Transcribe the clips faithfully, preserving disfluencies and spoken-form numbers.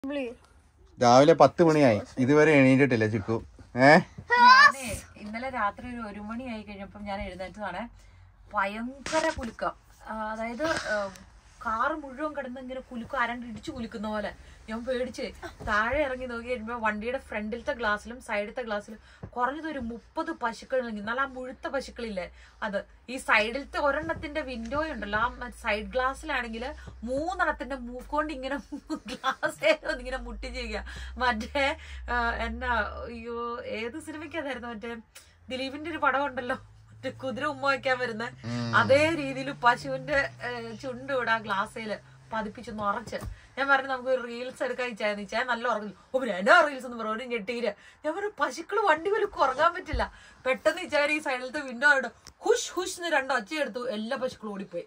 രാവിലെ പത്ത് മണിയായി ഇതുവരെ എണീറ്റിട്ടില്ല ചിക്കു. ഏഹ് ഇന്നലെ രാത്രി ഒരു ഒരു മണി ആയി കഴിഞ്ഞപ്പം ഞാൻ എഴുന്നേറ്റതാണ്. ഭയങ്കര കുലുക്കം. അതായത് കാറ് മുഴുവൻ കിടന്ന് ഇങ്ങനെ കുലുക്കം അരണ്ട് ഇടിച്ചു കുലുക്കുന്ന പോലെ. ഞാൻ പേടിച്ച് താഴെ ഇറങ്ങി നോക്കി കഴിയുമ്പോൾ വണ്ടിയുടെ ഫ്രണ്ടിലത്തെ ഗ്ലാസ്സിലും സൈഡിലത്തെ ഗ്ലാസ്സിലും കുറഞ്ഞത് ഒരു മുപ്പത് പശുക്കൾ. നല്ല ആ മുഴുത്ത പശുക്കളില്ലേ അത്. ഈ സൈഡിലത്തെ ഒരെണ്ണത്തിന്റെ വിൻഡോ ഉണ്ടല്ലോ, ആ സൈഡ് ഗ്ലാസ്സിലാണെങ്കിൽ മൂന്നെണ്ണത്തിന്റെ മൂക്കൊണ്ട് ഇങ്ങനെ ഗ്ലാസ് ഇങ്ങനെ മുട്ടി ചെയ്യുക. മറ്റേ എന്നാ അയ്യോ ഏത് സിനിമയ്ക്കതായിരുന്നു, മറ്റേ ദിലീപിന്റെ ഒരു പടം ഉണ്ടല്ലോ, കുതിര ഉമ്മ വയ്ക്കാൻ വരുന്ന അതേ രീതിയിൽ പശുവിന്റെ ചുണ്ട് ഇവിടെ ആ ഗ്ലാസ്സില് പതിപ്പിച്ച് നിറച്ച്. ഞാൻ പറഞ്ഞു നമുക്ക് റീൽസ് എടുക്കാൻ ഇച്ചാന്ന് വെച്ചാൽ നല്ല ഉറങ്ങില്ല. ഓ പിന്നെ എന്നാ റീൽസ് എന്ന് പറഞ്ഞു ഞെട്ടീര്. ഞാൻ പറഞ്ഞു പശുക്കള് വണ്ടി പോലും ഉറങ്ങാൻ പറ്റില്ല. പെട്ടെന്ന് ഇച്ചാൽ ഈ സൈഡിലത്തെ വിൻഡോ ആയിട്ട് ഹുഷ് ഹുഷ് എന്ന് രണ്ട് ഒച്ച എടുത്തു. എല്ലാ പശുക്കളും ഓടിപ്പോയി.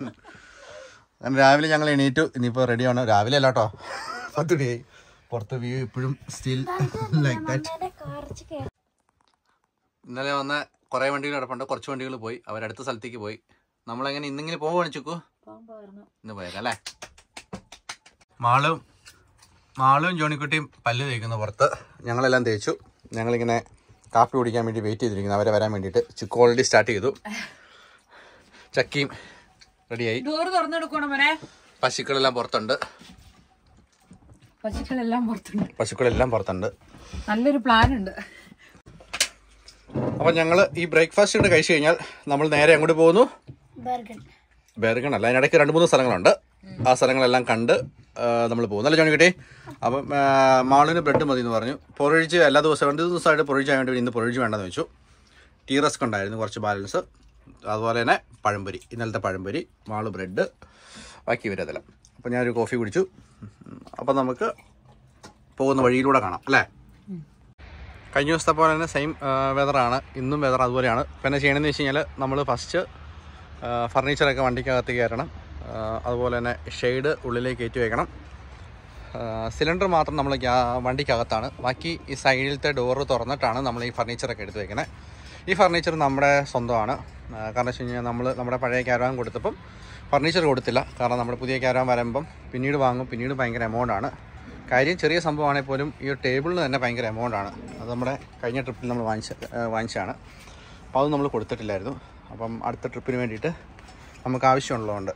രാവിലെ ഞങ്ങൾ എണീറ്റു. ഇനിയിപ്പോ റെഡിയാണ്. രാവിലെ അല്ല കേട്ടോ, പത്ത് മണിയായി. പുറത്ത് വ്യൂ ഇപ്പോഴും സ്റ്റിൽ ലൈക്ക് ദാറ്റ്. ഇന്നലെ വന്ന കുറെ വണ്ടികൾ കിടപ്പുണ്ട്. കുറച്ച് വണ്ടികൾ പോയി, അവരടുത്ത സ്ഥലത്തേക്ക് പോയി. നമ്മളെങ്ങനെ ഇന്നിങ്ങനെ പോവുകയാണ് ചുക്കു? ഇന്ന് പോയേക്കാം അല്ലേ? മാളും മാളും ജോണിക്കുട്ടിയും പല്ല് തേക്കുന്നു പുറത്ത്. ഞങ്ങളെല്ലാം തേച്ചു. ഞങ്ങളിങ്ങനെ കാപ്പി കുടിക്കാൻ വേണ്ടി വെയിറ്റ് ചെയ്തിരിക്കുന്നു അവരെ വരാൻ വേണ്ടിയിട്ട്. ചുക്കു ഓൾറെഡി സ്റ്റാർട്ട് ചെയ്തു. ചക്കിയും റെഡിയായി. പശുക്കളെല്ലാം പുറത്തുണ്ട്. പശുക്കളെല്ലാം പുറത്തുണ്ട് പശുക്കളെല്ലാം പുറത്തുണ്ട് നല്ലൊരു പ്ലാൻ ഉണ്ട്. അപ്പം ഞങ്ങൾ ഈ ബ്രേക്ക്ഫാസ്റ്റ് ഇട്ട് കഴിച്ചു കഴിഞ്ഞാൽ നമ്മൾ നേരെ അങ്ങോട്ട് പോകുന്നു. ബെർഗൺ അല്ല, അതിനിടയ്ക്ക് രണ്ട് മൂന്ന് സ്ഥലങ്ങളുണ്ട്. ആ സ്ഥലങ്ങളെല്ലാം കണ്ട് നമ്മൾ പോകും. നല്ല ജോണി കിട്ടി. അപ്പം മാളിന് ബ്രെഡ് മതി എന്ന് പറഞ്ഞു. പൊറിച്ച് എല്ലാ ദിവസവും രണ്ട് ദിവസമായിട്ട് പൊറിച്ച് ആയതുകൊണ്ട് ഇന്ന് പൊറിച്ച് വേണ്ടെന്ന് വെച്ചു. ടീ റസ്ക് ഉണ്ടായിരുന്നു കുറച്ച് ബാലൻസ്. അതുപോലെ തന്നെ പഴംപൊരി, ഇന്നലത്തെ പഴംപൊരി, മാള് ബ്രെഡ്, ബാക്കി ഇവരതെല്ലാം. അപ്പം ഞാനൊരു കോഫി കുടിച്ചു. അപ്പം നമുക്ക് പോകുന്ന വഴിയിലൂടെ കാണാം അല്ലേ? കഴിഞ്ഞ ദിവസത്തെ പോലെ തന്നെ സെയിം വെതറാണ്. ഇന്നും വെതർ അതുപോലെയാണ്. പിന്നെ ചെയ്യണമെന്ന് വെച്ച് കഴിഞ്ഞാൽ നമ്മൾ ഫസ്റ്റ് ഫർണിച്ചറൊക്കെ വണ്ടിക്കകത്ത് കയറണം. അതുപോലെ തന്നെ ഷെയ്ഡ് ഉള്ളിലേക്ക് കയറ്റി വയ്ക്കണം. സിലിണ്ടർ മാത്രം നമ്മൾ വണ്ടിക്കകത്താണ്. ബാക്കി ഈ സൈഡിലത്തെ ഡോറ് തുറന്നിട്ടാണ് നമ്മൾ ഈ ഫർണിച്ചറൊക്കെ എടുത്ത് വയ്ക്കുന്നത്. ഈ ഫർണിച്ചർ നമ്മുടെ സ്വന്തമാണ്. കാരണം വെച്ച് കഴിഞ്ഞാൽ നമ്മൾ നമ്മുടെ പഴയ ക്യാരവാൻ കൊടുത്തപ്പം ഫർണിച്ചർ കൊടുത്തില്ല. കാരണം നമ്മുടെ പുതിയ ക്യാരവാൻ വരുമ്പം പിന്നീട് വാങ്ങും. പിന്നീട് ഭയങ്കര എമൗണ്ടാണ്. കാര്യം ചെറിയ സംഭവമാണെങ്കിൽ പോലും ഈ ഒരു ടേബിളിന് തന്നെ ഭയങ്കര എമൗണ്ടാണ്. അത് നമ്മുടെ കഴിഞ്ഞ ട്രിപ്പിൽ നമ്മൾ വാങ്ങിച്ച വാങ്ങിച്ചതാണ്. അപ്പോൾ അത് നമ്മൾ കൊടുത്തിട്ടില്ലായിരുന്നു. അപ്പം അടുത്ത ട്രിപ്പിന് വേണ്ടിയിട്ട് നമുക്ക് ആവശ്യമുള്ളതുകൊണ്ട്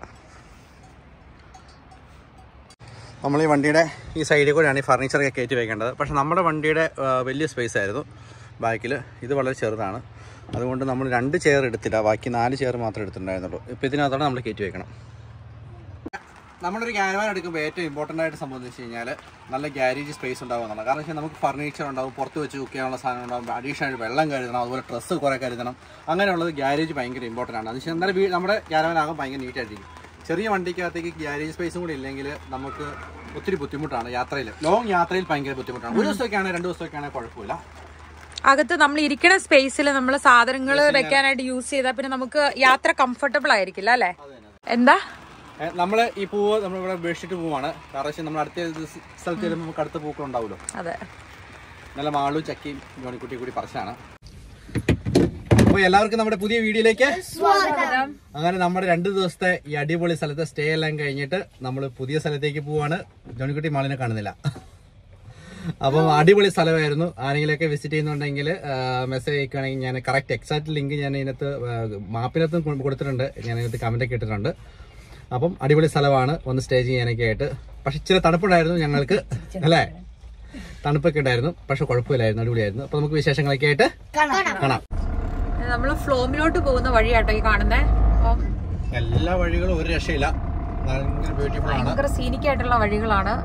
നമ്മൾ ഈ വണ്ടിയുടെ ഈ സൈഡിൽ കൂടെയാണ് ഈ ഫർണിച്ചറൊക്കെ കയറ്റി വയ്ക്കേണ്ടത്. പക്ഷേ നമ്മുടെ വണ്ടിയുടെ വലിയ സ്പേസ് ആയിരുന്നു ബാക്കിൽ. ഇത് വളരെ ചെറുതാണ്. അതുകൊണ്ട് നമ്മൾ രണ്ട് ചെയർ എടുത്തില്ല, ബാക്കി നാല് ചെയർ മാത്രമേ എടുത്തിട്ടുണ്ടായിരുന്നുള്ളൂ. ഇപ്പോൾ ഇതിനകത്താണ് നമ്മൾ കയറ്റി വയ്ക്കണം. നമ്മളൊരു ക്യാരവാൻ എടുക്കുമ്പോൾ ഏറ്റവും ഇമ്പോർട്ടൻ്റ് ആയിട്ട് സംഭവം വെച്ച് കഴിഞ്ഞാൽ നല്ല ഗ്യാരേജ് സ്പേസ് ഉണ്ടാവും എന്നുള്ളത്. കാരണം വെച്ചാൽ നമുക്ക് ഫർണിച്ചർ ഉണ്ടാവും, പുറത്ത് വെച്ച് കുക്ക് ചെയ്യാനുള്ള സാധനം ഉണ്ടാവും, അഡീഷണൽ വെള്ളം കരുതണം, അതുപോലെ ഡ്രസ്സ് കുറേ കരുതണം. അങ്ങനെയുള്ളത് ഗ്യാരേജ് ഭയങ്കര ഇമ്പോർട്ടൻ്റ് ആണ്. അത് വെച്ചാൽ എന്നാലും വീ നമ്മുടെ ക്യാരവാനാകും ഭയങ്കര നീറ്റായിട്ടിരിക്കും. ചെറിയ വണ്ടിക്കകത്തേക്ക് ഗ്യാരേജ് സ്പേസും കൂടി ഇല്ലെങ്കിൽ നമുക്ക് ഒത്തിരി ബുദ്ധിമുട്ടാണ് യാത്രയിൽ. ലോങ് യാത്രയിൽ ഭയങ്കര ബുദ്ധിമുട്ടാണ്. ഒരു ദിവസമൊക്കെ ആണെങ്കിൽ രണ്ട് ദിവസമൊക്കെ ആണെങ്കിൽ കുഴപ്പമില്ല. അകത്ത് നമ്മൾ ഇരിക്കുന്ന സ്പേസിൽ നമ്മൾ സാധനങ്ങൾ വെക്കാനായിട്ട് യൂസ് ചെയ്താൽ പിന്നെ നമുക്ക് യാത്ര കംഫർട്ടബിൾ ആയിരിക്കില്ല അല്ലേ? എന്താ നമ്മൾ ഈ പൂവ് നമ്മളിവിടെ ഉപേക്ഷിച്ചിട്ട് പോവാണ്. കാരണം നമ്മൾ അടുത്ത സ്ഥലത്ത് വരുമ്പോൾ നമുക്ക് അടുത്ത പൂക്കൾ ഉണ്ടാവുമല്ലോ. അതെ, നല്ല മാളും ചക്കിയും ജോണിക്കുട്ടി കൂടി പറിച്ചാണ്. അപ്പോൾ എല്ലാവർക്കും നമ്മുടെ പുതിയ വീഡിയോയിലേക്ക് സ്വാഗതം. അങ്ങനെ നമ്മുടെ രണ്ട് ദിവസത്തെ ഈ അടിപൊളി സ്ഥലത്തെ സ്റ്റേ എല്ലാം കഴിഞ്ഞിട്ട് നമ്മൾ പുതിയ സ്ഥലത്തേക്ക് പോവാണ്. ജോണിക്കുട്ടി മാളിനെ കാണുന്നില്ല. അപ്പം അടിപൊളി സ്ഥലമായിരുന്നു. ആരെങ്കിലുമൊക്കെ വിസിറ്റ് ചെയ്യുന്നുണ്ടെങ്കിൽ മെസ്സേജ് അയക്കുകയാണെങ്കിൽ ഞാൻ കറക്റ്റ് എക്സാക്ട് ലിങ്ക് ഞാൻ ഇതിനകത്ത് മാപ്പിനകത്തും കൊടുത്തിട്ടുണ്ട്. ഞാൻ ഇതിനകത്ത് കമൻ്റൊക്കെ ഇട്ടിട്ടുണ്ട്. അപ്പം അടിപൊളി സ്ഥലമാണ് വന്ന് സ്റ്റേ ചെയ്യാനൊക്കെ ആയിട്ട്. പക്ഷെ ഇച്ചിരി തണുപ്പുണ്ടായിരുന്നു ഞങ്ങൾക്ക് അല്ലേ? തണുപ്പൊക്കെ ഉണ്ടായിരുന്നു, പക്ഷെ കുഴപ്പമില്ലായിരുന്നു, അടിപൊളിയായിരുന്നു. അപ്പൊ നമുക്ക് വിശേഷങ്ങളൊക്കെ ആയിട്ട് കാണാം. നമ്മള് ഫ്ലോമിലോട്ട് പോകുന്ന വഴിയാട്ടോ ഈ കാണുന്നേ. എല്ലാ വഴികളും ഒരു രക്ഷയില്ല, ഭയങ്കര സീനിക് ആയിട്ടുള്ള വഴികളാണ്.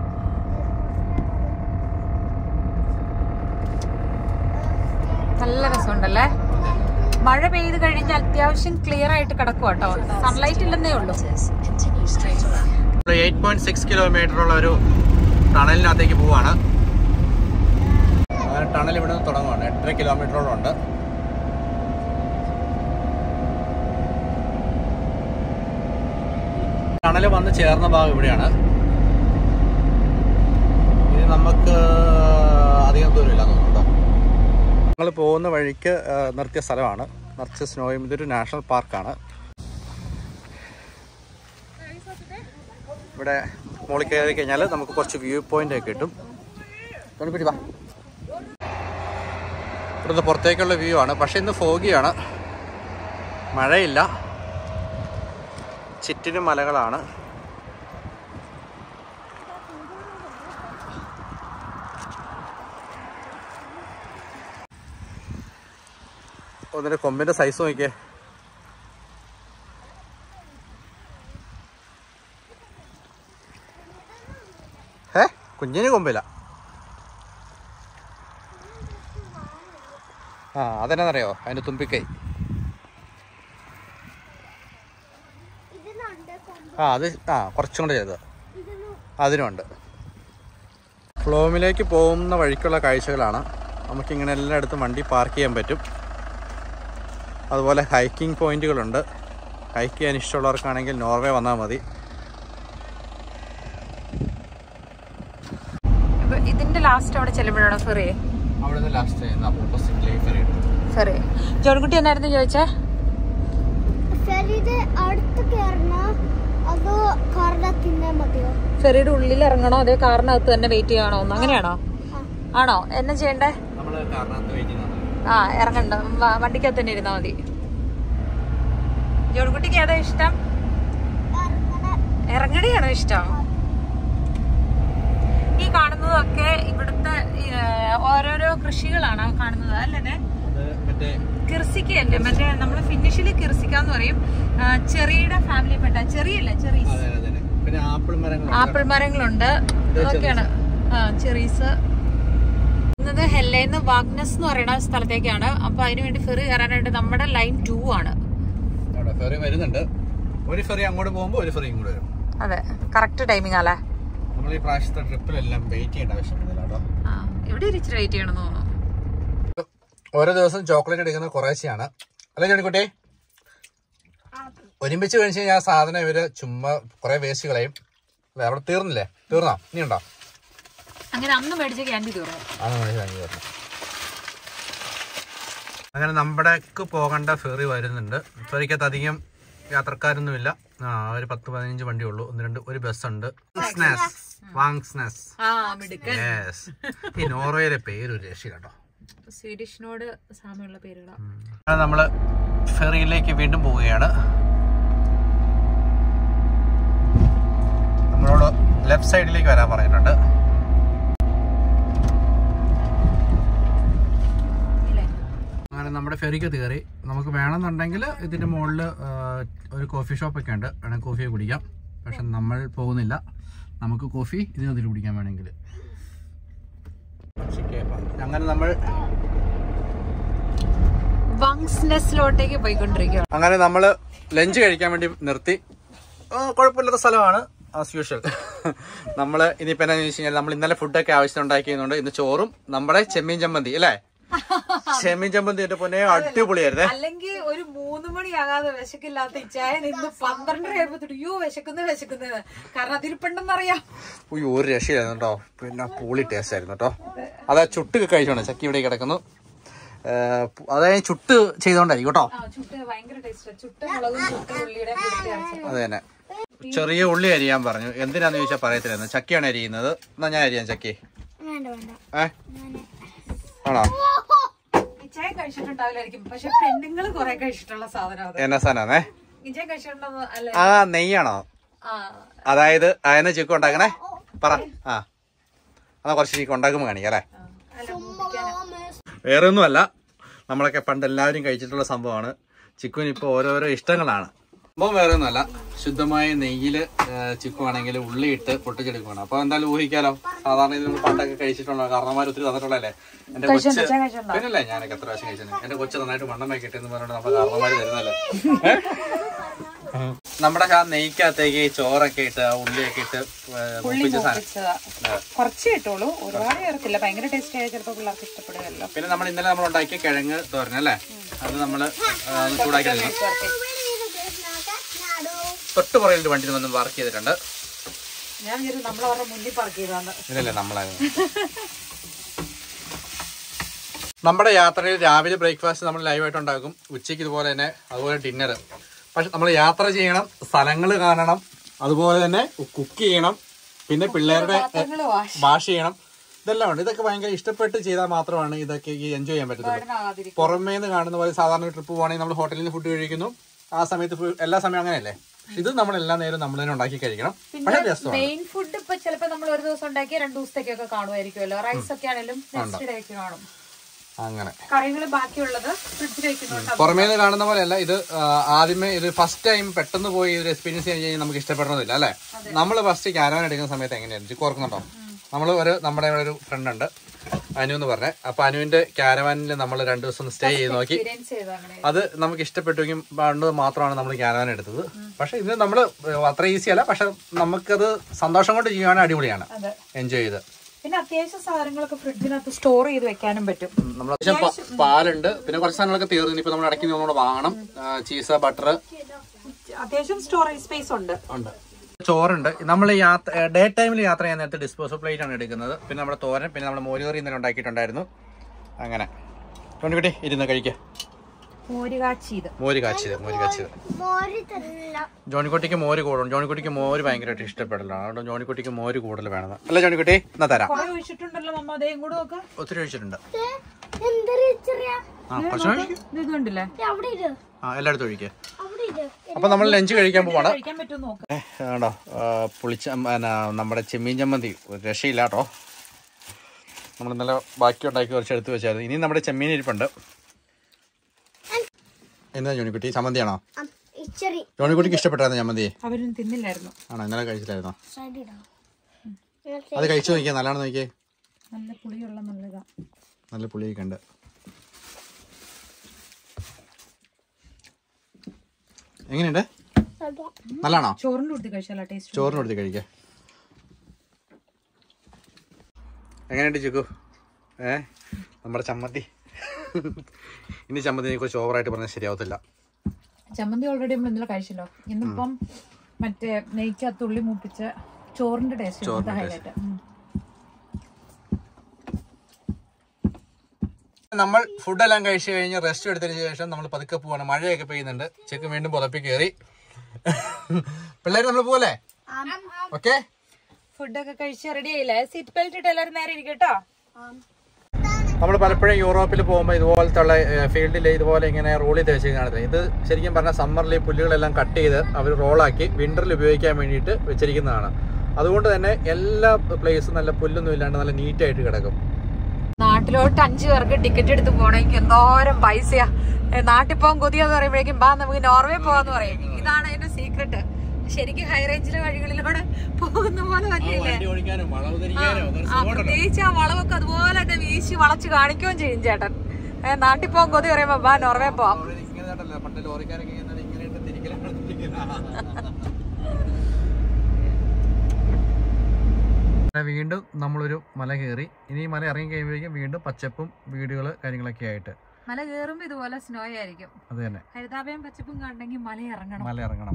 നല്ല രസമുണ്ടല്ലേ? മഴ പെയ്ത് കഴിഞ്ഞാൽ അത്യാവശ്യം ക്ലിയർ ആയിട്ട് കിടക്കും കേട്ടോ. സൺലൈറ്റ് ഇല്ലെന്നേ ഉള്ളൂ. എയ്റ്റ് പോയിന്റ് സിക്സ് കിലോമീറ്റർ ഉള്ള ഒരു ടണലിനകത്തേക്ക് പോവാണ്. ടണൽ ഇവിടെ നിന്ന് തുടങ്ങുവാണ്. എട്ടര കിലോമീറ്ററോളം ഉണ്ട്. ടണൽ വന്ന് ചേർന്ന ഭാഗം ഇവിടെയാണ്. ഇത് നമുക്ക് അധികം ദൂരമില്ല തോന്നുന്നു. ഞങ്ങൾ പോകുന്ന വഴിക്ക് നിർത്തിയ സ്ഥലമാണ്, നിറച്ച സ്നോയും. ഇതൊരു നാഷണൽ പാർക്കാണ്. ഇവിടെ മുകളിൽ കയറി കഴിഞ്ഞാൽ നമുക്ക് കുറച്ച് വ്യൂ പോയിന്റ് ഒക്കെ കിട്ടും. കണിപ്പിടി വാ. ഇവിടുന്ന് പുറത്തേക്കുള്ള വ്യൂ ആണ്. പക്ഷെ ഇന്ന് ഫോഗിയാണ്, മഴയില്ല, ചുറ്റിനും മലകളാണ്. ഒന്നിന്റെ കൊമ്പിന്റെ സൈസ് നോക്കിയേ. ഏ കുഞ്ഞിന് കൊമ്പില്ല. ആ അതെന്നാന്നറിയോ, അതിന്റെ തുമ്പിക്കൈ. ആ അത് ആ കുറച്ചും കൂടെ ചെയ്തത് അതിനുണ്ട്. ഫ്ലോമിലേക്ക് പോകുന്ന വഴിക്കുള്ള കാഴ്ചകളാണ്. നമുക്കിങ്ങനെ എല്ലായിടത്തും വണ്ടി പാർക്ക് ചെയ്യാൻ പറ്റും. അതുപോലെ ഹൈക്കിംഗ് പോയിന്റുകളുണ്ട്. ഹൈക്ക് ചെയ്യാൻ ഇഷ്ടമുള്ളവർക്കാണെങ്കിൽ നോർവേ വന്നാൽ മതി. ഇതിന്റെ ലാസ്റ്റ് അവിടെ ചെല്ലുമ്പോഴാണ് ഫെറി. അവിടെ ലാസ്റ്റ് ഫെറി ജോൺകുട്ടി എന്നായിരുന്നു ചോദിച്ചേ? ഫെറിയുടെ ഉള്ളിൽ ഇറങ്ങണോ അതേ കാറിനകത്ത് തന്നെ വെയിറ്റ് ചെയ്യണോ? അങ്ങനെയാണോ? ആണോ? എന്നാ ചെയ്യണ്ടേ? ആ ഇറങ്ങണ്ട, വണ്ടിക്കകത്ത് തന്നെ ഇരുന്നാ മതി. ജോൺകുട്ടിക്ക് ഏതാ ഇഷ്ടം? ഇറങ്ങടിയാണോ ഇഷ്ടം? ഈ കാണുന്നതൊക്കെ ഇവിടുത്തെ ഓരോരോ കൃഷികളാണ് കാണുന്നത് അല്ലേ? കിർസിക്കല്ലേ, മറ്റേ നമ്മള് ഫിനിഷില് കിർസിക്കാന്ന് പറയും. ചെറിയുടെ ഫാമിലി പെട്ട ചെറിയല്ല, ചെറീസ്. ആപ്പിൾ മരങ്ങളുണ്ട്, അതൊക്കെയാണ് ചെറീസ്. ഇന്നത് ഹെല്ലേന്ന് വാഗ്നസ് എന്ന് പറയുന്ന സ്ഥലത്തേക്കാണ്. അപ്പൊ അതിനുവേണ്ടി ഫെറി കയറാനായിട്ട് നമ്മുടെ ലൈൻ ടു ആണ്. ഫെറി വരുന്നുണ്ട്. ഒരു ഫെറി അങ്ങോട്ട് പോകുമ്പോ ഒരു ഫെറി ഇങ്ങോട്ട് വരും. അതെ, കറക്റ്റ് ടൈമിംഗ് അല്ലേ? നമ്മൾ ഈ പ്രാവശ്യത്തെ ട്രിപ്പിലെല്ലാം വെയിറ്റ് ചെയ്യേണ്ട ആവശ്യമില്ല. ഇവിടെ ഇച്ചിരി വെയിറ്റ് ചെയ്യണമെന്ന് തോന്നുന്നു. ഓരോ ദിവസം ചോക്ലേറ്റ് എടുക്കുന്ന കുറേശ്ശെയാണ് അല്ലെ ജോണിക്കുട്ടി? ഒരുമിച്ച് കഴിച്ചു കഴിഞ്ഞാൽ ആ സാധനം ഇവര് ചുമ്മാ കുറെ വേസ്റ്റ് കളയും. അല്ലെ? അവിടെ തീർന്നില്ലേ? തീർന്നോ? ഇനി ഉണ്ടോ? അങ്ങനെ അന്ന് മേടിച്ച ക്യാൻഡി തീർന്നു. അങ്ങനെ നമ്മുടെക്ക് പോകേണ്ട ഫെറി വരുന്നുണ്ട്. ഫെറിക്കകത്ത് അധികം യാത്രക്കാരൊന്നുമില്ല. ആ ഒരു പത്ത് പതിനഞ്ച് വണ്ടി ഉള്ളൂ. ഒന്ന് രണ്ട് ഒരു ബസ്സുണ്ട്. ഈ നോർവേയിലെ പേരൊരു രക്ഷ കേട്ടോ. സ്വീഡിഷിനോട് സാമ്യമുള്ള പേരുകളാണ്. നമ്മള് ഫെറിയിലേക്ക് വീണ്ടും പോവുകയാണ്. നമ്മളോട് ലെഫ്റ്റ് സൈഡിലേക്ക് വരാൻ പറഞ്ഞിട്ടുണ്ട്. അങ്ങനെ നമ്മുടെ ഫെറിക്ക് കയറി. നമുക്ക് വേണമെന്നുണ്ടെങ്കിൽ ഇതിന്റെ മുകളിൽ ഒരു കോഫി ഷോപ്പൊക്കെ ഉണ്ട്, വേണമെങ്കിൽ കോഫി കുടിക്കാം. പക്ഷെ നമ്മൾ പോകുന്നില്ല. നമുക്ക് കോഫി ഇതിനകത്ത് കുടിക്കാൻ വേണമെങ്കിൽ. അങ്ങനെ നമ്മൾ വങ്സ്നെസ്സിലോട്ടേക്ക് പോയിക്കൊണ്ടിരിക്കുക. അങ്ങനെ നമ്മള് ലഞ്ച് കഴിക്കാൻ വേണ്ടി നിർത്തി. കുഴപ്പമില്ലാത്ത സ്ഥലമാണ് ആസ് യൂഷ്വൽ. നമ്മള് ഇനിയിപ്പോ എന്നാന്ന് ചോദിച്ചു കഴിഞ്ഞാൽ നമ്മൾ ഇന്നലെ ഫുഡൊക്കെ ആവശ്യം ഉണ്ടാക്കിയതുകൊണ്ട് ഇന്ന് ചോറും നമ്മുടെ ചെമ്മീൻ ചമ്മന്തി അല്ലേ? ചെമ്മീൻ ചമ്മന്തി എന്റെ പൊന്നെ അടിപൊളിയായിരുന്നേ. അല്ലെങ്കിൽ ഒരു മൂന്ന് മണിയാകാതെ വിശക്കില്ലാത്ത ഇച്ചായൻ ഇന്ന് പന്ത്രണ്ടര ആയപ്പോ യോ വിശക്കുന്നത് വിശക്കുന്നത് കാരണം അതിരിപ്പുണ്ടെന്നറിയാം. ഉയ്യോ ഒരു രക്ഷയായിരുന്നു കേട്ടോ. പിന്നെ പൂളി ടേസ്റ്റ് ആയിരുന്നു കേട്ടോ. അതാ ചുട്ട് കഴിച്ചോണ്ട് ചക്കി ഇവിടെ കിടക്കുന്നു. അതായത് ചുട്ട് ചെയ്തോണ്ടായിരിക്കും കേട്ടോ. അത് തന്നെ. ചെറിയ ഉള്ളി അരിയാൻ പറഞ്ഞു. എന്തിനാന്ന് ചോദിച്ചാൽ പറയത്തില്ലെന്ന്. ചക്കിയാണ് അരിയുന്നത്. എന്നാ ഞാൻ അരിയാൻ ചക്കി. ഏ ആണോ? എന്നാ സാധനേ? ആ നെയ്യാണോ? അതായത് അതിനെ ചിക്കൻ ഉണ്ടാക്കണേ പറ. ആ എന്നാ കുറച്ച് ചിക്കൻ ഉണ്ടാക്കുമ്പോ കാണിക്കാം അല്ലേ? വേറെ ഒന്നുമല്ല, നമ്മളൊക്കെ പണ്ട് എല്ലാവരും കഴിച്ചിട്ടുള്ള സംഭവമാണ്. ചിക്കൻ ഇപ്പോൾ ഓരോരോ ഇഷ്ടങ്ങളാണ്. സംഭവം വേറെ ഒന്നുമല്ല, ശുദ്ധമായ നെയ്യില് ചിക്കൻ ആണെങ്കിൽ ഉള്ളി ഇട്ട് പൊട്ടിച്ചെടുക്കുകയാണ്. അപ്പൊ എന്തായാലും ഊഹിക്കാലോ, സാധാരണ ഇത് നമ്മൾ പണ്ടൊക്കെ കഴിച്ചിട്ടുള്ള കാരണന്മാർ ഒത്തിരി തന്നിട്ടുള്ളതല്ലേ. എന്റെ കൊച്ച് പിന്നല്ലേ ഞാനൊക്കെ എത്ര പ്രാവശ്യം കഴിച്ചത്. എന്റെ കൊച്ച് നന്നായിട്ട് വണ്ണം വെക്കട്ടെന്ന് പറഞ്ഞിട്ട് നമ്മുടെ കാരണന്മാര് തരുന്നല്ലേ. നമ്മുടെ ആ നെയ്ക്കകത്തേക്ക് ചോറൊക്കെ ഇട്ട് ഉള്ളിയൊക്കെ ഇട്ട് കുറച്ച് കിട്ടുള്ളൂ, ഒരുപാട് ചേർത്തില്ല. ഭയങ്കര ടേസ്റ്റ് ആയ ചിലപ്പോൾ പിള്ളേർക്ക് ഇഷ്ടപ്പെടുകയല്ലോ. പിന്നെ നമ്മൾ ഇന്നലെ നമ്മൾ ഉണ്ടാക്കിയ കിഴങ്ങ് തോരനല്ലേ, അത് നമ്മള് ചൂടാക്കി തൊട്ട് പുറകിൽ വണ്ടി വന്ന് പാർക്ക് ചെയ്തിട്ടുണ്ട്. ഇല്ലല്ലേ നമ്മളായിരുന്നു. നമ്മുടെ യാത്രയിൽ രാവിലെ ബ്രേക്ക്ഫാസ്റ്റ് നമ്മൾ ലൈവായിട്ട് ഉണ്ടാക്കും, ഉച്ചയ്ക്ക് ഇതുപോലെ തന്നെ, അതുപോലെ ഡിന്നർ. പക്ഷെ നമ്മൾ യാത്ര ചെയ്യണം, സ്ഥലങ്ങൾ കാണണം, അതുപോലെ തന്നെ കുക്ക് ചെയ്യണം, പിന്നെ പിള്ളേരുടെ വാഷ് ചെയ്യണം, ഇതെല്ലാം ഉണ്ട്. ഇതൊക്കെ ഭയങ്കര ഇഷ്ടപ്പെട്ട് ചെയ്താൽ മാത്രമാണ് ഇതൊക്കെ എൻജോയ് ചെയ്യാൻ പറ്റത്തുള്ളൂ. പുറമേന്ന് കാണുന്ന പോലെ സാധാരണ ട്രിപ്പ് പോകണമെങ്കിൽ നമ്മൾ ഹോട്ടലിൽ നിന്ന് ഫുഡ് കഴിക്കുന്നു, ആ സമയത്ത് എല്ലാ സമയം അങ്ങനെയല്ലേ. ഇത് നമ്മൾ എല്ലാ നേരം നമ്മൾ തന്നെ ഉണ്ടാക്കി കഴിക്കണം. മെയിൻ ഫുഡ് ഇപ്പൊ ചിലപ്പോ നമ്മൾ ഒരു ദിവസം ഉണ്ടാക്കിയ രണ്ടു ദിവസത്തേക്കൊക്കെ കാണുമായിരിക്കുമല്ലോ. റൈസ് ഒക്കെ ആണെങ്കിലും നെക്സ്റ്റ് ഡേക്ക് കാണും. അങ്ങനെ കറികൾ ബാക്കിയുള്ളത് ഫ്രിഡ്ജിൽ വെക്കുന്നുണ്ട്. പുറമേന്ന് കാണുന്ന പോലെ അല്ല ഇത്. ആദ്യമേ ഇത് ഫസ്റ്റ് ടൈം പെട്ടെന്ന് പോയി ഒരു എക്സ്പീരിയൻസ് ചെയ്യാൻ കഴിഞ്ഞാൽ നമുക്ക് ഇഷ്ടപ്പെടണമെന്നില്ല അല്ലെ. നമ്മൾ ഫസ്റ്റ് ക്യാരവാൻ എടുക്കുന്ന സമയത്ത് എങ്ങനെയായിരുന്നു ഓർക്കുന്നുണ്ടോ? നമ്മൾ ഒരു നമ്മുടെ ഒരു ഫ്രണ്ട് ഉണ്ട് അനു എന്ന് പറഞ്ഞ, അപ്പൊ അനുവിന്റെ ക്യാരവാനിൽ നമ്മൾ രണ്ടു ദിവസം സ്റ്റേ ചെയ്ത് നോക്കി. അത് നമുക്ക് ഇഷ്ടപ്പെട്ടുവെങ്കിൽ പണ്ട് മാത്രമാണ് നമ്മൾ ക്യാരവാൻ എടുത്തത്. പക്ഷെ ഇത് നമ്മൾ അത്ര ഈസി അല്ല, പക്ഷെ നമുക്കത് സന്തോഷം കൊണ്ട് ചെയ്യുവാണെങ്കിൽ അടിപൊളിയാണ്, എൻജോയ് ചെയ്ത്. പിന്നെ അത്യാവശ്യം സാധനങ്ങളൊക്കെ ഫ്രിഡ്ജിനകത്ത് സ്റ്റോർ ചെയ്ത് വെക്കാനും പറ്റും. നമ്മൾ അത്യാവശ്യം പാലുണ്ട്, പിന്നെ കുറച്ച് സാധനങ്ങളൊക്കെ തീർന്നു. ഇപ്പൊ നമ്മൾ ഇടയ്ക്ക് നമ്മളോട് വാങ്ങണം. ചീസ്, ബട്ടർ, അത്യാവശ്യം സ്റ്റോറേജ് സ്പേസ് ഉണ്ട്. ചോറുണ്ട്. നമ്മൾ യാത്ര ഡേ ടൈമിൽ യാത്ര ചെയ്യാൻ നേരത്തെ ഡിസ്പോസൽ പ്ലേറ്റ് ആണ് എടുക്കുന്നത്. പിന്നെ നമ്മുടെ തോരൻ, പിന്നെ നമ്മുടെ മോരുകറി ഇന്നലെ ഉണ്ടാക്കിയിട്ടുണ്ടായിരുന്നു. അങ്ങനെ കൊണ്ടുകിട്ടി ഇരുന്ന് കഴിക്കുക. മോര് കാച്ചിയത് മോര് കാച്ചിയത് മോര് കാച്ചിയത് ജോണിക്കുട്ടിക്ക് മോര് കൂടും. ജോണിക്കുട്ടിക്ക് മോര് ഭയങ്കരമായിട്ട് ഇഷ്ടപ്പെടില്ല. അതുകൊണ്ട് ജോണിക്കുട്ടിക്ക് മോര് കൂടുതൽ വേണം അല്ല ജോണിക്കുട്ടി? എന്നാ തരാം. ഒത്തിരി ഒഴിച്ചിട്ടുണ്ട്. ആ എല്ലായിടത്തും ഒഴിക്കുക. അപ്പൊ നമ്മൾ ലഞ്ച് കഴിക്കാൻ പോവാണ്. കേട്ടോ പുളിച്ച നമ്മുടെ ചെമ്മീൻ ചമ്മന്തി രക്ഷയില്ല കേട്ടോ. നമ്മൾ ഇന്നലെ ബാക്കി ഉണ്ടാക്കി കുറച്ച് എടുത്ത് വെച്ചായിരുന്നു. ഇനി നമ്മുടെ ചെമ്മീൻ ഇരിപ്പുണ്ട്. എന്താ ജോണിക്കുട്ടി ചമ്മന്തിയാണോ? ജോണിക്കുട്ടിക്ക് ഇഷ്ടപ്പെട്ടായിരുന്നു ചമ്മന്തി? ആണോ? ഇന്നലെ കഴിച്ചിട്ടായിരുന്നോ? അത് കഴിച്ചു നോക്കിയാ നല്ലതാണെന്ന് നോക്കിയേ. നല്ല പുളിയൊക്കെ ഉണ്ട്. എങ്ങനെയുണ്ട്? നല്ലതാണോ? ചോറിന് കൊടുത്ത് കഴിക്കാം. എങ്ങനെയുണ്ട് ചിക്കു? ഏ നമ്മുടെ ചമ്മന്തി. ഇനി ചമ്മന്തിനെ കുറിച്ച് ഓവറായിട്ട് പറഞ്ഞാൽ ശരിയാവത്തില്ല. ചമ്മന്തി ഓൾറെഡി നമ്മൾ ഇന്നലെ കഴിച്ചല്ലോ. ഇന്നിപ്പം മറ്റേ നെയ്ക്കകത്ത് ഉള്ളി മൂപ്പിച്ച ചോറിന്റെ ടേസ്റ്റ്. നമ്മൾ ഫുഡെല്ലാം കഴിച്ചു കഴിഞ്ഞ് റെസ്റ്റ് എടുത്തതിന് ശേഷം നമ്മൾ പതുക്കെ പോവാണ്. മഴയൊക്കെ പെയ്യുന്നുണ്ട്. ചെക്ക് വീണ്ടും പുതപ്പി കയറി. പിള്ളേര് നമ്മൾ പോലെ ഓക്കെ. ഫുഡൊക്കെ കഴിച്ച് റെഡി ആയില്ലേ? സീറ്റ് ബെൽറ്റ് ഇട്ട് എല്ലാവരും നേരെ ഇരിക്കട്ടോ. നമ്മൾ പലപ്പോഴും യൂറോപ്പിൽ പോകുമ്പോൾ ഇതുപോലത്തെ ഉള്ള ഫീൽഡിൽ ഇതുപോലെ ഇങ്ങനെ റോൾ ചെയ്ത് വെച്ച് കാണത്തില്ല. ഇത് ശരിക്കും പറഞ്ഞാൽ സമ്മറിൽ പുല്ലുകളെല്ലാം കട്ട് ചെയ്ത് അവർ റോളാക്കി വിന്ററിൽ ഉപയോഗിക്കാൻ വേണ്ടിയിട്ട് വെച്ചിരിക്കുന്നതാണ്. അതുകൊണ്ട് തന്നെ എല്ലാ പ്ലേസും നല്ല പുല്ലൊന്നും ഇല്ലാണ്ട് നല്ല നീറ്റായിട്ട് കിടക്കും. നാട്ടിലോട്ട് അഞ്ചു പേർക്ക് ടിക്കറ്റ് എടുത്ത് പോണെങ്കിൽ എന്തോരം പൈസയാ. നാട്ടിൽ പോകാൻ കൊതിയാന്ന് പറയുമ്പോഴേക്കും ബാ നമുക്ക് നോർവേ പോവാന്ന് പറയും. ഇതാണ് അതിന്റെ സീക്രട്ട്. ശരിക്കും ഹൈ റേഞ്ചിലെ വഴികളിലൂടെ പോകുന്ന പോലെ വല്യല്ലേ. പ്രത്യേകിച്ച് ആ വളവൊക്കെ അതുപോലെ തന്നെ വീശി വളച്ച് കാണിക്കുകയും ചെയ്യും ചേട്ടൻ. നാട്ടിൽ പോകാൻ കൊതി പറയുമ്പോ ബാ നോർവേ പോവാം. വീണ്ടും നമ്മളൊരു മല കയറി. ഇനി മല ഇറങ്ങി കഴിയുമ്പോഴേക്കും വീണ്ടും പച്ചപ്പും വീടുകള് കാര്യങ്ങളൊക്കെ ആയിട്ട്. മല കയറുമ്പോ ഇതുപോലെ സ്നോ ആയിരിക്കും. അത് തന്നെ. ഹരിതാഭയും പച്ചപ്പും കാണണമെങ്കിൽ മല ഇറങ്ങണം മല ഇറങ്ങണം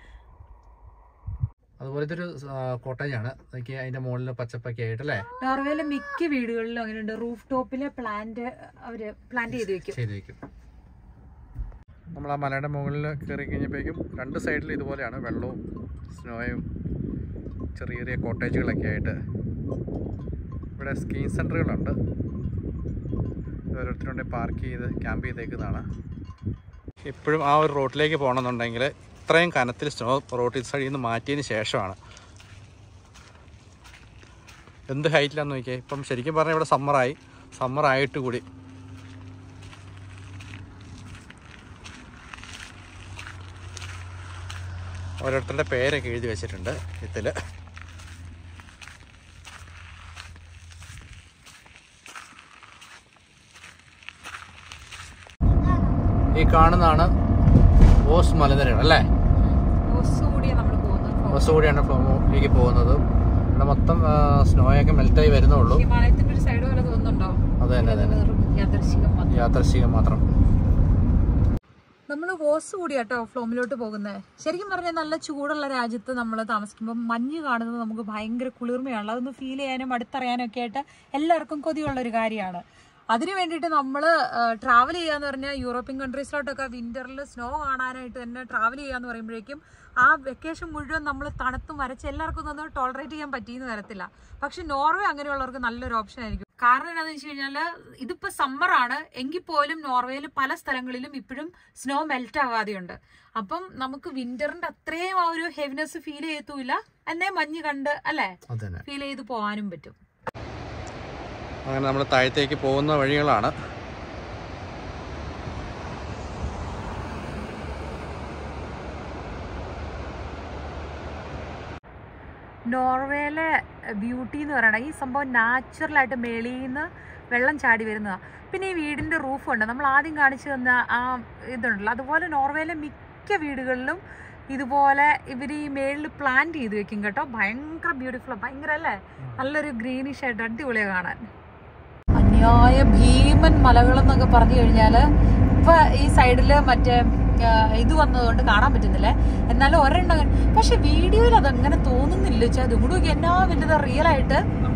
അതുപോലത്തെ ഒരു കോട്ടേജ് ആണ്. അതിന്റെ മുകളിൽ പച്ചപ്പൊക്കെ ആയിട്ട് അല്ലേ. നോർവേയിലെ മിക്ക വീടുകളിലും അങ്ങനെയുണ്ട്. റൂഫ് ടോപ്പില് പ്ലാന്റ് അവര് പ്ലാന്റ് ചെയ്ത് വെക്കും ചെയ്ത് വെക്കും നമ്മൾ ആ മലയുടെ മുകളിൽ കയറി കഴിഞ്ഞപ്പോഴേക്കും രണ്ട് സൈഡിൽ ഇതുപോലെയാണ് വെള്ളവും സ്നോയും ചെറിയ ചെറിയ കോട്ടേജുകളൊക്കെ ആയിട്ട്. ഇവിടെ സ്കീയിങ് സെൻ്ററുകളുണ്ട്. ഓരോരുത്തരുണ്ടെ പാർക്ക് ചെയ്ത് ക്യാമ്പ് ചെയ്തേക്കുന്നതാണ്. ഇപ്പോഴും ആ ഒരു റോട്ടിലേക്ക് പോകണമെന്നുണ്ടെങ്കിൽ ഇത്രയും കനത്തിൽ സ്നോ റോട്ടിൽ സൈഡിൽ നിന്ന് മാറ്റിയതിന് ശേഷമാണ്. എന്ത് ഹൈറ്റിലാണെന്ന് നോക്കിയാൽ. ഇപ്പം ശരിക്കും പറഞ്ഞാൽ ഇവിടെ സമ്മറായി. സമ്മറായിട്ട് കൂടി ഓരോരുത്തരുടെ പേരൊക്കെ എഴുതി വെച്ചിട്ടുണ്ട് ഇതിൽ. ഈ കാണുന്നതാണ് ഓസ് മലനിരകൾ അല്ലേ. ഓസ് കൂടിയാണ് ഫ്ലോമിലേക്ക് പോകുന്നത്. ഇവിടെ മൊത്തം സ്നോയൊക്കെ മെൽറ്റായി വരുന്നുള്ളൂ. അതെ തന്നെ അതെ യാദൃശ്ചികം മാത്രം. നമ്മൾ ഓസ് കൂടിയാട്ടോ ഫ്ലോമിലോട്ട് പോകുന്നത്. ശരിക്കും പറഞ്ഞാൽ നല്ല ചൂടുള്ള രാജ്യത്ത് നമ്മൾ താമസിക്കുമ്പോൾ മഞ്ഞ് കാണുന്നത് നമുക്ക് ഭയങ്കര കുളിർമയാണല്ലോ. അതൊന്ന് ഫീൽ ചെയ്യാനും അടുത്തറിയാനും ഒക്കെ ആയിട്ട് എല്ലാവർക്കും കൊതിയുള്ള ഒരു കാര്യമാണ്. അതിന് വേണ്ടിയിട്ട് നമ്മൾ ട്രാവൽ ചെയ്യാന്ന് പറഞ്ഞാൽ യൂറോപ്യൻ കൺട്രീസിലോട്ടൊക്കെ വിന്ററിൽ സ്നോ കാണാനായിട്ട് തന്നെ ട്രാവൽ ചെയ്യാന്ന് പറയുമ്പോഴേക്കും ആ വെക്കേഷൻ മുഴുവൻ നമ്മൾ തണുത്ത് മരച്ച് എല്ലാവർക്കും ഒന്നും ടോളറേറ്റ് ചെയ്യാൻ പറ്റിയെന്ന് വരത്തില്ല. പക്ഷെ നോർവേ അങ്ങനെയുള്ളവർക്ക് നല്ലൊരു ഓപ്ഷൻ ആയിരിക്കും. കാരണം എന്താണെന്ന് വെച്ച് കഴിഞ്ഞാൽ ഇതിപ്പോ സമ്മറാണ് എങ്കിൽ പോലും നോർവേയിൽ പല സ്ഥലങ്ങളിലും ഇപ്പോഴും സ്നോ മെൽറ്റ് ആവാതെയുണ്ട്. അപ്പം നമുക്ക് വിന്ററിന്റെ അത്രയും ആ ഒരു ഹെവിനെസ് ഫീൽ ചെയ്യത്തുമില്ല, എന്നേ മഞ്ഞ് കണ്ട് അല്ലെ ഫീൽ ചെയ്ത് പോകാനും പറ്റും. അങ്ങനെ നമ്മൾ താഴത്തേക്ക് പോകുന്ന വഴികളാണ്. നോർവേയിലെ ബ്യൂട്ടി എന്ന് പറയുന്നത് ഈ സംഭവം നാച്ചുറലായിട്ട് മേളിൽ നിന്ന് വെള്ളം ചാടി വരുന്നതാണ്. പിന്നെ ഈ വീടിൻ്റെ റൂഫുണ്ട്, നമ്മൾ ആദ്യം കാണിച്ചു തന്ന ആ ഇതുണ്ടല്ലോ, അതുപോലെ നോർവേയിലെ മിക്ക വീടുകളിലും ഇതുപോലെ ഇവർ ഈ മേളിൽ പ്ലാന്റ് ചെയ്ത് വെക്കും കേട്ടോ. ഭയങ്കര ബ്യൂട്ടിഫുൾ, ഭയങ്കര അല്ലേ, നല്ലൊരു ഗ്രീനിഷ് ആയിട്ട് അടിപൊളിയാണ് കാണാൻ. അന്യായ ഭീമൻ മലകളെന്നൊക്കെ പറഞ്ഞു കഴിഞ്ഞാൽ ഇപ്പൊ ഈ സൈഡില് മറ്റേ ഇത് വന്നതുകൊണ്ട് കാണാൻ പറ്റുന്നില്ലേ, എന്നാലും ഒരെണ്ണം. പക്ഷെ വീഡിയോയിൽ അതങ്ങനെ തോന്നുന്നില്ല. വെച്ചാൽ അതും കൂടി എന്നാ വലുതാ റിയൽ ആയിട്ട്.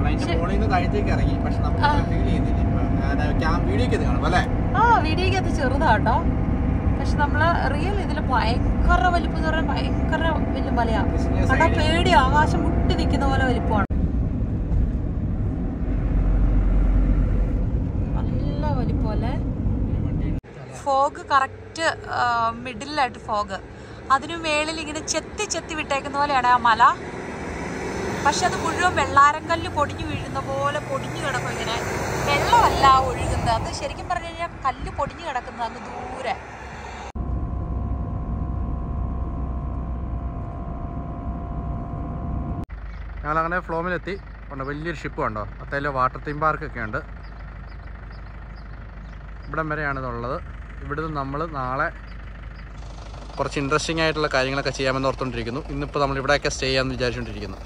ആ വീഡിയോക്കകത്ത് ചെറുതാട്ടോ, പക്ഷെ നമ്മള് റിയൽ ഇതില് ഭയങ്കര വലിപ്പം എന്ന് പറഞ്ഞാൽ ഭയങ്കര വലിയ മലയാണ്. അതാ പേടി, ആകാശം മുട്ടി നിൽക്കുന്ന പോലെ വലിപ്പമാണ്. നല്ല വലിപ്പമല്ലേ. ഫോഗ് കറക്റ്റ് മിഡിലായിട്ട് ഫോഗ്, അതിനു മേളിൽ ഇങ്ങനെ ചെത്തി ചെത്തി വിട്ടേക്കുന്ന പോലെയാണ് ആ മല. പക്ഷെ അത് മുഴുവൻ വെള്ളാരങ്കല്ല് പൊടിഞ്ഞു വീഴുന്ന പോലെ പൊടിഞ്ഞു കിടക്കും. ഇങ്ങനെ വെള്ളമല്ല ഒഴുകുന്നത്, അത് ശരിക്കും പറഞ്ഞു കഴിഞ്ഞാൽ കല്ല് പൊടിഞ്ഞു കിടക്കുന്നത് അങ്ങ് ദൂരെ. ഞങ്ങളങ്ങനെ ഫ്ലോമിലെത്തി. വലിയൊരു ഷിപ്പ് കണ്ടോ, അത്തയിലെ വാട്ടർ തീം പാർക്കൊക്കെ ഉണ്ട്. ഇവിടം വരെയാണ് ഇതുള്ളത്. ഇവിടുന്ന് നമ്മൾ നാളെ കുറച്ച് ഇൻട്രസ്റ്റിംഗ് ആയിട്ടുള്ള കാര്യങ്ങളൊക്കെ ചെയ്യാമെന്ന് ഓർത്തുകൊണ്ടിരിക്കുന്നു. ഇന്നിപ്പോൾ നമ്മൾ ഇവിടെയൊക്കെ സ്റ്റേ ചെയ്യാമെന്ന് വിചാരിച്ചുകൊണ്ടിരിക്കുന്നു.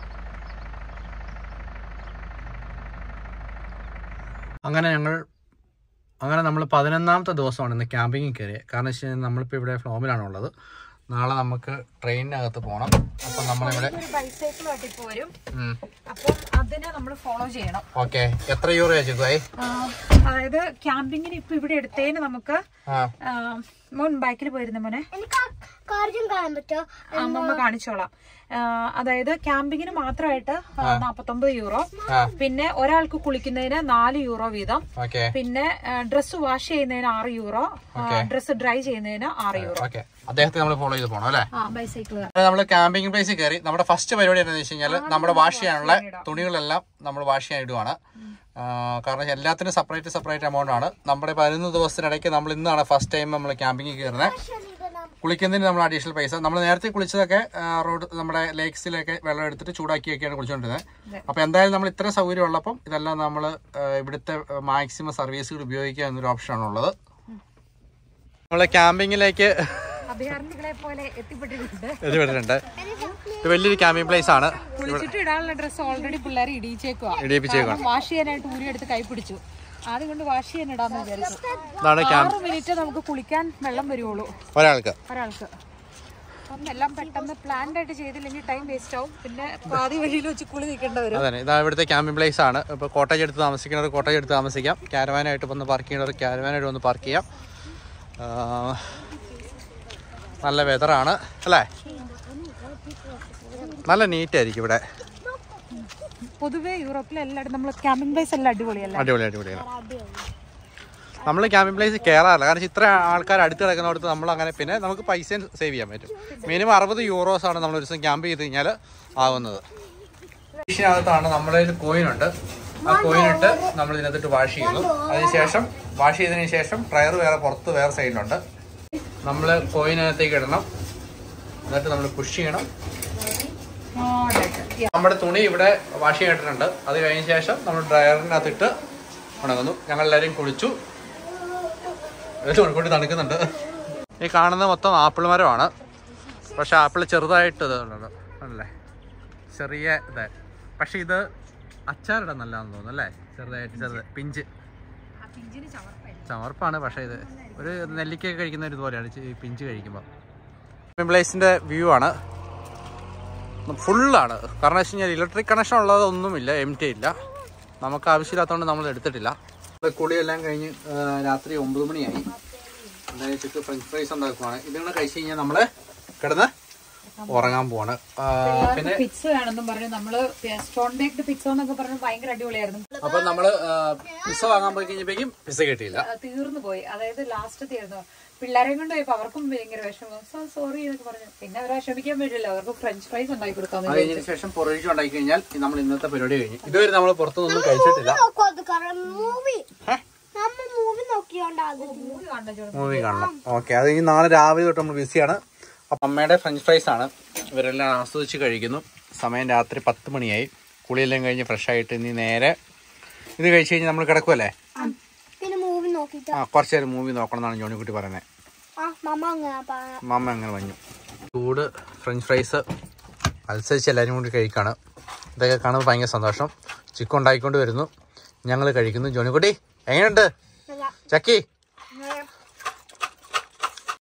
അങ്ങനെ ഞങ്ങൾ അങ്ങനെ നമ്മൾ പതിനൊന്നാമത്തെ ദിവസമാണ് ഇന്ന് ക്യാമ്പിങ്ങിൽ കയറിയത്. കാരണം വെച്ച് കഴിഞ്ഞാൽ നമ്മളിപ്പോൾ ഇവിടെ ഫ്ലോമിലാണുള്ളത്. നാളെ നമുക്ക് ട്രെയിനിനകത്ത് പോകണം. അപ്പം നമ്മളിവിടെ ബൈസൈക്കിളായിട്ട് ഇപ്പോൾ വരും. അപ്പം അതിനെ നമ്മൾ ഫോളോ ചെയ്യണം. ഓക്കെ, എത്ര യൂറോ വെച്ചിട്ടായി? അതായത് ക്യാമ്പിങ്ങിന് ഇപ്പൊ ഇവിടെ എടുത്തതിന് നമുക്ക് മോൻ ബാക്കിൽ പോയിരുന്ന മോനെ അമ്മ കാണിച്ചോളാം. അതായത് ക്യാമ്പിങ്ങിന് മാത്രമായിട്ട് നാപ്പത്തൊമ്പത് യൂറോ, പിന്നെ ഒരാൾക്ക് കുളിക്കുന്നതിന് നാല് യൂറോ വീതം, പിന്നെ ഡ്രസ്സ് വാഷ് ചെയ്യുന്നതിന് ആറ് യൂറോ, ഡ്രസ്സ് ഡ്രൈ ചെയ്യുന്നതിന് ആറ് യൂറോ. അദ്ദേഹത്തെ നമ്മൾ ഫോളോ ചെയ്ത് പോകണം അല്ലേ? ബൈസൈക്കിൾ. നമ്മൾ ക്യാമ്പിംഗ് പ്ലേസിൽ കയറി. നമ്മുടെ ഫസ്റ്റ് പരിപാടി എന്താണെന്ന് വെച്ച് കഴിഞ്ഞാൽ നമ്മുടെ വാഷ് ചെയ്യാനുള്ള തുണികളെല്ലാം നമ്മൾ വാഷ് ചെയ്യാൻ ഇടുവാണ്. കാരണം എല്ലാത്തിനും സെപ്പറേറ്റ് സെപ്പറേറ്റ് എമൗണ്ട് ആണ്. നമ്മുടെ പതിനൊന്ന് ദിവസത്തിനിടയ്ക്ക് നമ്മൾ ഇന്നാണ് ഫസ്റ്റ് ടൈം നമ്മൾ ക്യാമ്പിങ്ങിൽ കയറുന്നത്. കുളിക്കുന്നതിന് നമ്മൾ അഡീഷണൽ പൈസ. നമ്മൾ നേരത്തെ കുളിച്ചതൊക്കെ റോഡ് നമ്മുടെ ലേക്സിലൊക്കെ വെള്ളം എടുത്തിട്ട് ചൂടാക്കിയൊക്കെയാണ് കുളിച്ചുകൊണ്ടിരുന്നത്. അപ്പോൾ എന്തായാലും നമ്മൾ ഇത്രയും സൗകര്യം ഉള്ളപ്പം ഇതെല്ലാം നമ്മൾ ഇവിടുത്തെ മാക്സിമം സർവീസുകൾ ഉപയോഗിക്കുക എന്നൊരു ഓപ്ഷനാണുള്ളത്. നമ്മൾ ക്യാമ്പിങ്ങിലേക്ക് എത്തിപ്പെട്ടിട്ടുണ്ട്. ഇത് വലിയൊരു ക്യാമ്പിംഗ് പ്ലേസ് ആണ്. ഇടാനുള്ള ഡ്രസ്സ് ഓൾറെഡി പിള്ളേർ ഇടിയിച്ചേക്കുവാ. വാഷ് ചെയ്യാനായിട്ട് ഊരി എടുത്ത് കൈ പിടിച്ചു. ആദ്യം കൊണ്ട് വാഷ് ചെയ്യാൻ ഇടാന്ന് വിചാരിച്ചു. ആറ് മിനിറ്റ് നമുക്ക് കുളിക്കാൻ വെള്ളം വരുവുള്ളൂ ഒരാൾക്ക് ഒരാൾക്ക് അപ്പം എല്ലാം പെട്ടെന്ന് പ്ലാൻഡ് ആയിട്ട് ചെയ്തില്ലെങ്കിൽ ടൈം വേസ്റ്റ് ആവും. പിന്നെ പാതി വഴിയിൽ വെച്ച് കുളി നിൽക്കേണ്ട വരും. അതെ, ഇതാ ഇവിടുത്തെ ക്യാമ്പിംഗ് പ്ലേസ് ആണ്. ഇപ്പോൾ കോട്ടേജ് എടുത്ത് താമസിക്കുന്നവർ കോട്ടേജ് എടുത്ത് താമസിക്കാം. ക്യാരവാനായിട്ട് വന്ന് പാർക്ക് ചെയ്യുന്നവർ ക്യാരവാനായിട്ട് വന്ന് പാർക്ക് ചെയ്യാം. നല്ല വെതറാണ് അല്ലേ, നല്ല നീറ്റ് ആയിരിക്കും ഇവിടെ. പൊതുവേ യൂറോപ്പിലെ എല്ലായിടും നമ്മൾ ക്യാമ്പിംഗ് പ്ലേസ് എല്ലാം അടിപൊളിയല്ല അടിപൊളി അടിപൊളിയാണ്. നമ്മൾ ക്യാമ്പിംഗ് പ്ലേസ് കയറാറില്ല, കാരണം ഇത്ര ആൾക്കാർ അടുത്ത് കിടക്കുന്നിടത്ത് നമ്മൾ അങ്ങനെ പിന്നെ നമുക്ക് പൈസ സേവ് ചെയ്യാൻ പറ്റും. മിനിമം അറുപത് യൂറോസ് ആണ് നമ്മൾ ഒരു ദിവസം ക്യാമ്പ് ചെയ്ത് കഴിഞ്ഞാൽ ആവുന്നത്. ഫിഷിനകത്താണ് നമ്മുടെ കയ്യിൽ കോയിനുണ്ട്. ആ കോയിനിട്ട് നമ്മൾ ഇതിനകത്തിട്ട് വാഷ് ചെയ്യുന്നു. അതിനുശേഷം വാഷ് ചെയ്തതിന് ശേഷം ഡ്രയർ വേറെ പുറത്ത് വേറെ സൈഡിലുണ്ട്. നമ്മൾ കോയിനകത്തേക്ക് ഇടണം, എന്നിട്ട് നമ്മൾ പുഷ് ചെയ്യണം. നമ്മുടെ തുണി ഇവിടെ വാഷ് ചെയ്തിട്ടുണ്ട്. അത് കഴിഞ്ഞ ശേഷം നമ്മൾ ഡ്രയറിനകത്തിട്ട് ഉണങ്ങുന്നു. ഞങ്ങളെല്ലാവരും കുളിച്ചു. കൂടി തണുക്കുന്നുണ്ട്. ഈ കാണുന്നത് മൊത്തം ആപ്പിൾ മരമാണ്. പക്ഷെ ആപ്പിൾ ചെറുതായിട്ട് ഇതുള്ളത് അല്ലേ, ചെറിയ ഇത്. പക്ഷെ ഇത് അച്ചാറിടാൻ നല്ലതാണെന്ന് തോന്നുന്നു അല്ലേ, ചെറുതായിട്ട് ചെറുത് പിഞ്ച് ചവർപ്പാണ്. പക്ഷേ ഇത് ഒരു നെല്ലിക്ക കഴിക്കുന്ന ഒരു ഇതുപോലെയാണ് ഈ പിഞ്ച് കഴിക്കുമ്പോൾ. പ്ലേസിൻ്റെ വ്യൂ ആണ്, ഫുള്ളാണ്. കാരണം വെച്ച് കഴിഞ്ഞാൽ ഇലക്ട്രിക് കണക്ഷൻ ഉള്ളതൊന്നുമില്ല, എം ടി ഇല്ല. നമുക്ക് ആവശ്യമില്ലാത്തതുകൊണ്ട് നമ്മൾ എടുത്തിട്ടില്ല. കുളിയെല്ലാം കഴിഞ്ഞ് രാത്രി ഒമ്പത് മണിയായി. എന്തായാലും ചുറ്റും ഫ്രഞ്ച് ഫ്രൈസ് ഉണ്ടാക്കുവാണ്. ഇതുകൊണ്ട് കഴിച്ചു കഴിഞ്ഞാൽ നമ്മള് കിടന്ന് ഉറങ്ങാൻ പോവാണ്. പിന്നെ പിസ്സ വേണമെന്നും പറഞ്ഞു നമ്മള് സ്റ്റോൺ ബേക്ക്ഡ് പിസ്സ എന്നൊക്കെ പറഞ്ഞു ഭയങ്കര അടിപൊളിയായിരുന്നു. അപ്പൊ നമ്മള് പിസ്സ വാങ്ങാൻ പോയി കഴിഞ്ഞപ്പോഴേക്കും പിസ്സ കിട്ടിയില്ല, തീർന്നു പോയി. അതായത് ലാസ്റ്റ് തീർന്നു. പിള്ളേരെയും കൊണ്ട് പോയപ്പോ അവർക്കും ഭയങ്കര വിഷമം. സോ സോറി എന്നൊക്കെ പറഞ്ഞു. പിന്നെ അവരെ ക്ഷമിക്കാൻ പറ്റില്ല, അവർക്ക് ഫ്രഞ്ച് ഫ്രൈസ് ഉണ്ടാക്കി കൊടുക്കാൻ. അതിന് ശേഷം പൊറോട്ട ഉണ്ടാക്കി കഴിഞ്ഞാൽ നമ്മൾ ഇന്നത്തെ പരിപാടി കഴിഞ്ഞു. ഇതുവരെ നമ്മൾ പുറത്തുനിന്നും കഴിച്ചിട്ടില്ല. മൂവി കാണണം. ഓക്കെ, അത് ഇനി നാളെ രാവിലെ തൊട്ട് നമ്മൾ ബിസിയാണ്. അപ്പം അമ്മയുടെ ഫ്രഞ്ച് ഫ്രൈസ് ആണ്, ഇവരെല്ലാം ആസ്വദിച്ച് കഴിക്കുന്നു. സമയം രാത്രി പത്ത് മണിയായി. കുളിയെല്ലാം കഴിഞ്ഞ് ഫ്രഷ് ആയിട്ട് ഇനി നേരെ ഇത് കഴിച്ച് കഴിഞ്ഞ് നമ്മൾ കിടക്കുമല്ലേ? ആ, കുറച്ച് നേരം മൂവി നോക്കണം എന്നാണ് ജോണിക്കുട്ടി പറയുന്നത്. മമ്മ അങ്ങനെ പറഞ്ഞു. ചൂട് ഫ്രഞ്ച് ഫ്രൈസ് അനുസരിച്ച് എല്ലാവരും കൂടി കഴിക്കാണ്. ഇതൊക്കെ കാണുമ്പോൾ ഭയങ്കര സന്തോഷം. ചിക്കൻ ഉണ്ടാക്കിക്കൊണ്ട് വരുന്നു, ഞങ്ങൾ കഴിക്കുന്നു. ജോണിക്കുട്ടി എങ്ങനെയുണ്ട്? ചക്കി